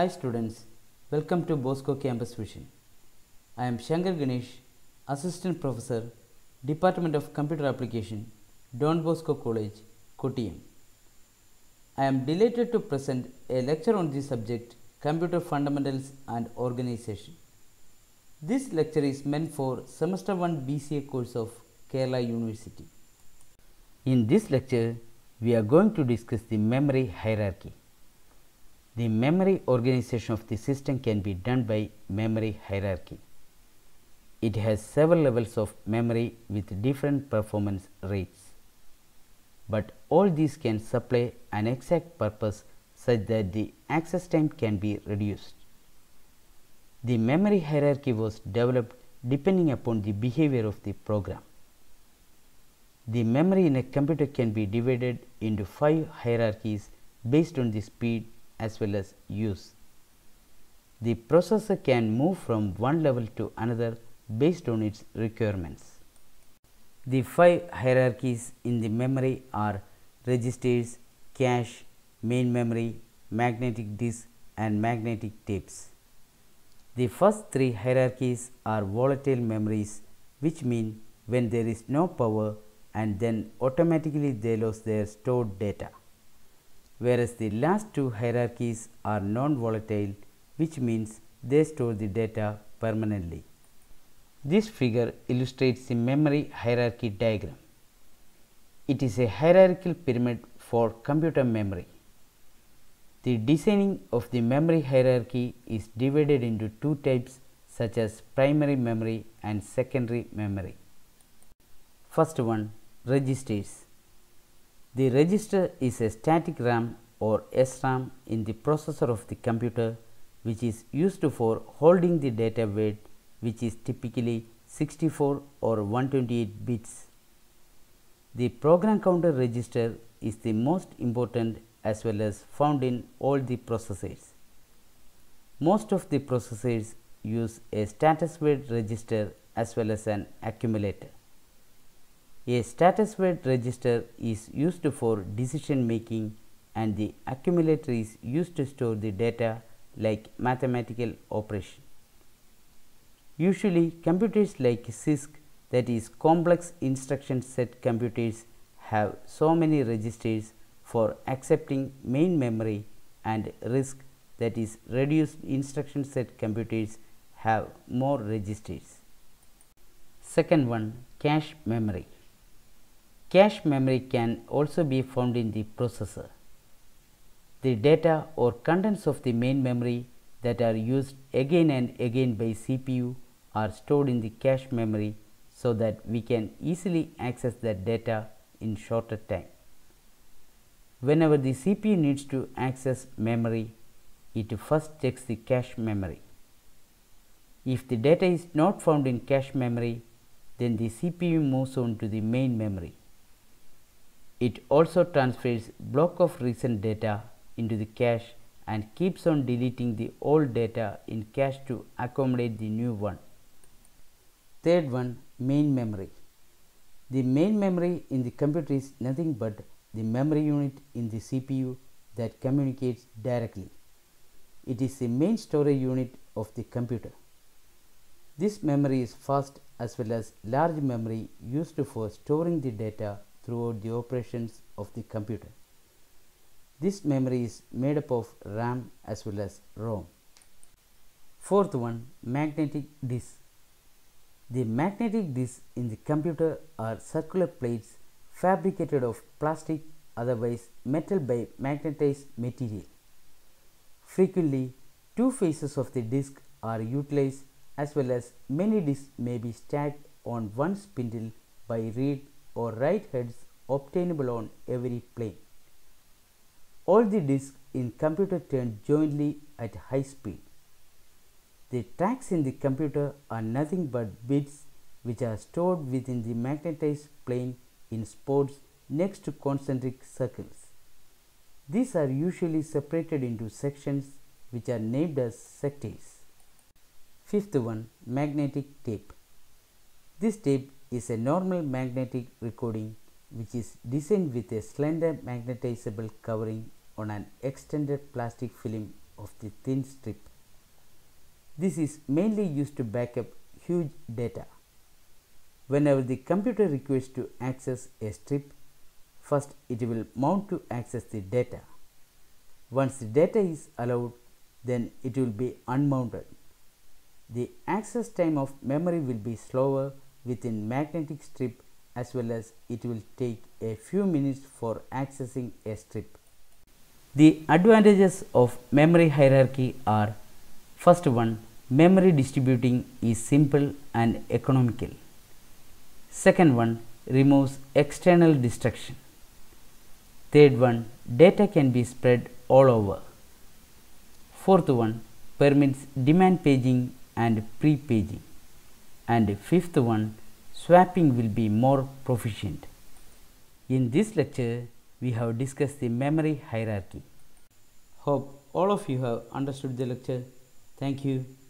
Hi students, welcome to Bosco Campus Vision. I am Shankar Ganesh, Assistant Professor, Department of Computer Application, Don Bosco College, Kottayam. I am delighted to present a lecture on the subject Computer Fundamentals and Organization. This lecture is meant for Semester 1 BCA course of Kerala University. In this lecture, we are going to discuss the memory hierarchy. The memory organization of the system can be done by memory hierarchy. It has several levels of memory with different performance rates. But all these can supply an exact purpose such that the access time can be reduced. The memory hierarchy was developed depending upon the behavior of the program. The memory in a computer can be divided into 5 hierarchies based on the speed as well as use. The processor can move from one level to another based on its requirements. The 5 hierarchies in the memory are registers, cache, main memory, magnetic disk and magnetic tapes. The first 3 hierarchies are volatile memories, which mean when there is no power and then automatically they lose their stored data. Whereas the last 2 hierarchies are non-volatile, which means they store the data permanently. This figure illustrates the memory hierarchy diagram. It is a hierarchical pyramid for computer memory. The designing of the memory hierarchy is divided into 2 types such as primary memory and secondary memory. First one, registers. The register is a static RAM or SRAM in the processor of the computer, which is used for holding the data weight, which is typically 64 or 128 bits. The program counter register is the most important as well as found in all the processors. Most of the processors use a status weight register as well as an accumulator. A status weight register is used for decision making and the accumulator is used to store the data like mathematical operation. Usually computers like CISC, that is complex instruction set computers, have so many registers for accepting main memory, and RISC, that is reduced instruction set computers, have more registers. Second one, cache memory. Cache memory can also be found in the processor. The data or contents of the main memory that are used again and again by CPU are stored in the cache memory so that we can easily access that data in shorter time. Whenever the CPU needs to access memory, it first checks the cache memory. If the data is not found in cache memory, then the CPU moves on to the main memory. It also transfers block of recent data into the cache and keeps on deleting the old data in cache to accommodate the new one. Third one, main memory. The main memory in the computer is nothing but the memory unit in the CPU that communicates directly. It is the main storage unit of the computer. This memory is fast as well as large memory used for storing the data throughout the operations of the computer. This memory is made up of RAM as well as ROM. Fourth one, magnetic disk. The magnetic disks in the computer are circular plates fabricated of plastic, otherwise metal, by magnetized material. Frequently, 2 faces of the disk are utilized as well as many disks may be stacked on one spindle by read or write heads obtainable on every plane. All the disks in computer turn jointly at high speed. The tracks in the computer are nothing but bits which are stored within the magnetized plane in spots next to concentric circles. These are usually separated into sections which are named as sectors. Fifth one, magnetic tape. This tape is a normal magnetic recording which is designed with a slender magnetizable covering on an extended plastic film of the thin strip. This is mainly used to back up huge data. Whenever the computer requires to access a strip, first it will mount to access the data. Once the data is allowed, then it will be unmounted. The access time of memory will be slower within magnetic strip, as well as it will take a few minutes for accessing a strip. The advantages of memory hierarchy are: first one, memory distributing is simple and economical. Second one, removes external distraction. Third one, data can be spread all over. Fourth one, permits demand paging and pre-paging. And fifth one, swapping will be more proficient. In this lecture, we have discussed the memory hierarchy. Hope all of you have understood the lecture. Thank you.